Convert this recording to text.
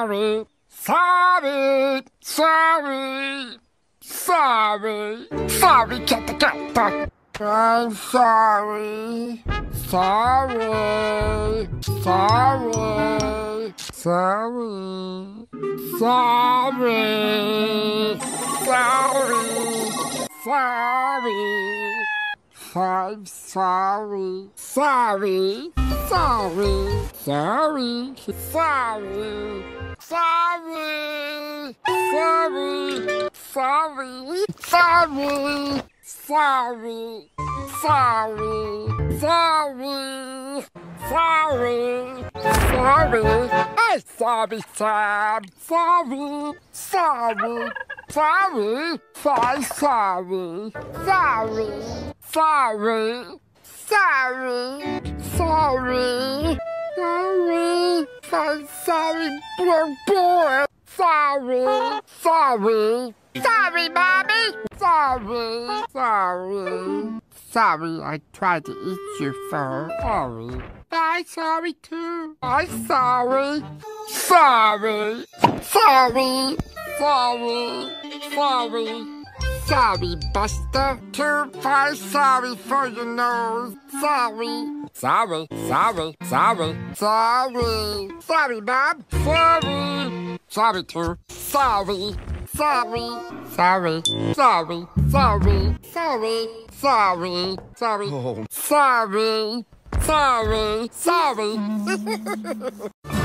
sorry, sorry, sorry, sorry, sorry, cat the cat. I'm sorry, sorry, sorry, sorry, sorry, sorry, sorry. I'm sorry, sorry, sorry, sorry, sorry, sorry, sorry, sorry, sorry, sorry, sorry, sorry, sorry, sorry. I'm sorry, Sam. Sorry, sorry, sorry, sorry, sorry, sorry. Sorry, sorry, sorry, sorry, I'm sorry, poor boy. Sorry, sorry, sorry, Mommy. Sorry, sorry, sorry, I tried to eat your fur. Sorry. I'm sorry too. I'm sorry, sorry, sorry, sorry, sorry. Sorry, Buster. 2, 5, sorry for your nose. Sorry. Sorry, sorry, sorry, sorry. Sorry, Bob. Sorry. Sorry, too. Sorry. Sorry. Sorry. Sorry. Sorry. Sorry. Sorry. Sorry. Oh. Sorry. Sorry. Sorry.